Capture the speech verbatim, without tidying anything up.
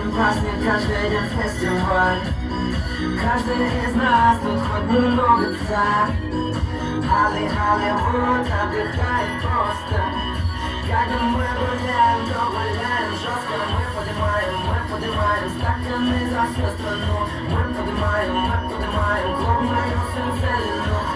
праздник, каждый день фестиваль. Каждый из нас тут хоть немного царь. Холли, Холливуд отдыхает просто. Когда мы гуляем, то гуляем жестко. Мы поднимаем, мы поднимаем стаканы за всю страну. Мы поднимаем, мы поднимаем клубную сенсацию.